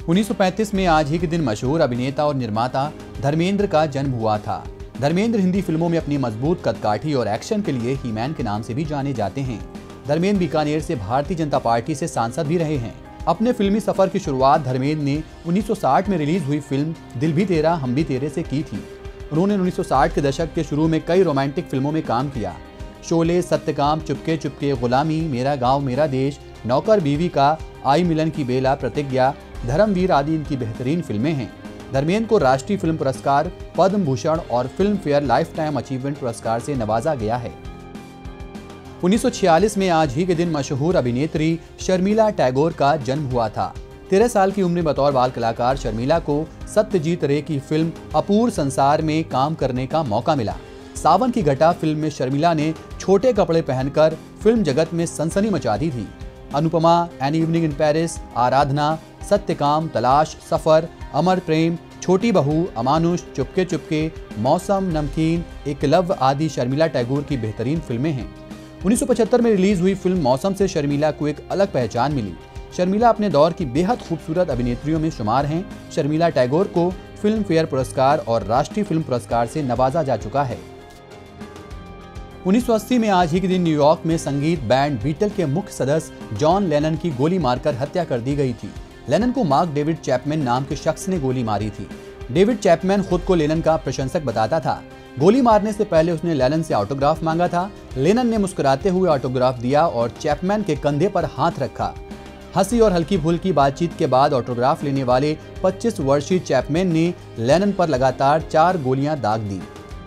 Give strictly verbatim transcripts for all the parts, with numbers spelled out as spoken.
उन्नीस सौ पैंतीस में आज ही के दिन मशहूर अभिनेता और निर्माता धर्मेंद्र का जन्म हुआ था। धर्मेंद्र हिंदी फिल्मों में अपनी मजबूत कदकाठी और एक्शन के लिए ही-मैन के नाम से भी जाने जाते हैं। धर्मेंद्र बीकानेर से भारतीय जनता पार्टी से सांसद भी रहे हैं। अपने फिल्मी सफर की शुरुआत धर्मेंद्र ने उन्नीस सौ साठ में रिलीज हुई फिल्म दिल भी तेरा हम भी तेरे से की थी। उन्होंने उन्नीस सौ साठ के दशक के शुरू में कई रोमांटिक फिल्मों में काम किया। शोले, सत्यकाम, चुपके चुपके, गुलामी, मेरा गांव मेरा देश, नौकर बीवी का, आई मिलन की बेला, प्रतिज्ञा, धर्मवीर आदि इनकी बेहतरीन फिल्में हैं। धर्मेंद्र को राष्ट्रीय फिल्म पुरस्कार, पद्म भूषण और Filmfare lifetime achievement पुरस्कार से नवाजा गया है। उन्नीस सौ छियालीस में आज ही के दिन मशहूर अभिनेत्री शर्मिला टैगोर का जन्म हुआ था। तेरह साल की उम्र में बतौर बाल कलाकार शर्मिला को सत्यजीत रे की फिल्म अपूर्व संसार में काम करने का मौका मिला। सावन की घटा फिल्म में शर्मिला ने छोटे कपड़े पहनकर फिल्म जगत में सनसनी मचा दी थी। Anupama, an evening in Paris, Aradhana, Satyakam, Talaash, Safar, अमर प्रेम, छोटी बहू, अमानुष, चुपके चुपके, मौसम, नमकीन, एकलव्य आदि शर्मिला टैगोर की बेहतरीन फिल्में हैं। उन्नीस सौ पचहत्तर में रिलीज हुई फिल्म मौसम से शर्मिला को एक अलग पहचान मिली। शर्मिला अपने दौर की बेहद खूबसूरत अभिनेत्रियों में शुमार हैं। शर्मिला टैगोर को फिल्म फेयर पुरस्कार और राष्ट्रीय फिल्म पुरस्कार से नवाजा जा चुका है। उन्नीस सौ अस्सी में आज ही के दिन न्यूयॉर्क में संगीत बैंड बीटल के मुख्य सदस्य जॉन लेनन की गोली मारकर हत्या कर दी गई थी। लेनन को मार्क डेविड चैपमैन नाम के शख्स ने गोली मारी थी। डेविड चैपमैन खुद को लेनन का प्रशंसक बताता था। गोली मारने से पहले उसने लेनन से ऑटोग्राफ मांगा था। लेनन ने मुस्कुराते हुए ऑटोग्राफ दिया और चैपमैन के कंधे पर हाथ रखा। हंसी और हल्की फुल्की बातचीत के बाद ऑटोग्राफ लेने वाले पच्चीस वर्षीय चैपमैन ने लेनन पर लगातार चार गोलियां दाग दी।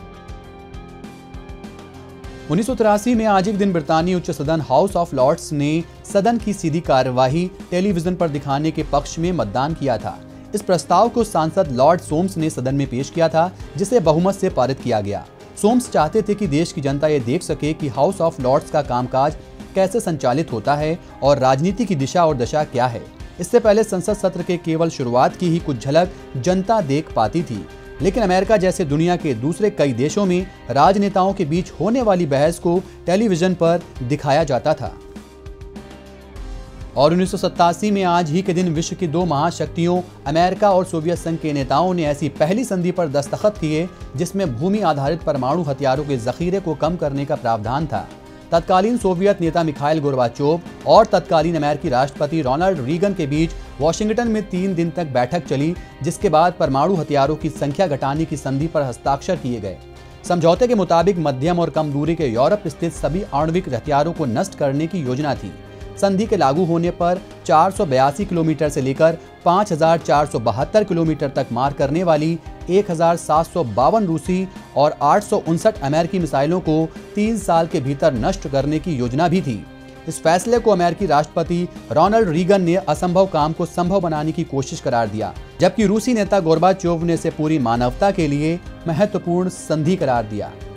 उन्नीस सौ तिरासी में आज एक दिन ब्रितानी उच्च सदन हाउस ऑफ लॉर्ड्स ने सदन की सीधी कार्यवाही टेलीविजन पर दिखाने के पक्ष में मतदान किया था। इस प्रस्ताव को सांसद लॉर्ड सोम्स ने सदन में पेश किया था, जिसे बहुमत से पारित किया गया। सोम्स चाहते थे कि देश की जनता ये देख सके कि हाउस ऑफ लॉर्ड्स का कामकाज कैसे संचालित होता है और राजनीति की दिशा और दशा क्या है। इससे पहले संसद सत्र के केवल शुरुआत की ही कुछ झलक जनता देख पाती थी, लेकिन अमेरिका जैसे दुनिया के दूसरे कई देशों में राजनेताओं के बीच होने वाली बहस को टेलीविजन पर दिखाया जाता था। और उन्नीस सौ सत्तासी में आज ही के दिन विश्व की दो महाशक्तियों अमेरिका और सोवियत संघ के नेताओं ने ऐसी पहली संधि पर दस्तखत किए जिसमें भूमि आधारित परमाणु हथियारों के जखीरे को कम करने का प्रावधान था। तत्कालीन सोवियत नेता मिखाइल गोर्बाचोव और तत्कालीन अमेरिकी राष्ट्रपति रोनाल्ड रीगन के बीच वॉशिंगटन में तीन दिन तक बैठक चली, जिसके बाद परमाणु हथियारों की संख्या घटाने की संधि पर हस्ताक्षर किए गए। समझौते के मुताबिक मध्यम और कम दूरी के यूरोप स्थित सभी आणविक हथियारों को नष्ट करने की योजना थी। संधि के लागू होने पर चार सौ बयासी किलोमीटर से लेकर पाँच हजार चार सौ बहत्तर किलोमीटर तक मार करने वाली एक हजार सात सौ बावन रूसी और आठ सौ उनसठ अमेरिकी मिसाइलों को तीन साल के भीतर नष्ट करने की योजना भी थी। इस फैसले को अमेरिकी राष्ट्रपति रोनाल्ड रीगन ने असंभव काम को संभव बनाने की कोशिश करार दिया, जबकि रूसी नेता गोर्बाचोव ने इसे पूरी मानवता के लिए महत्वपूर्ण संधि करार दिया।